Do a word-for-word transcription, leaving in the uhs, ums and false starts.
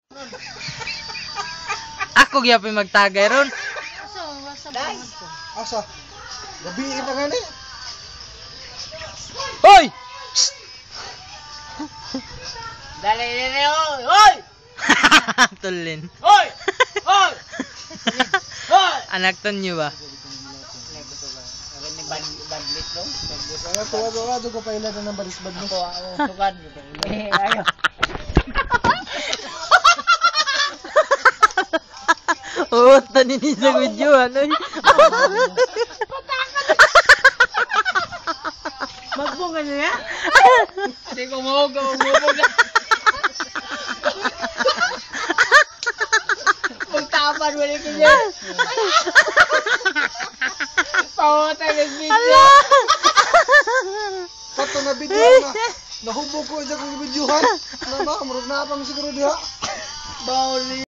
Ako gyapon magtagay ron. Asa, wasa ba ko? Asa? Gabi pa gani. Hoy! Dali dali oy. Oy! Tulin. Oy! Oy! Oy! Anak ton niyo ba? Ano ni bad badlit no? Sana tuwa tuwa do ko pa ila ng baris bad mo. Ako ako sugad. Eh ayo. Oo, tanin ni sa video ano. Magbunga niya? Hindi ko mo ko mo. Magtapan wala ko niya. Pawata ng video. Kato na video na. Nahubog ko dyan kong videohan. Na ba? Murag na pang siguro diha. Bawal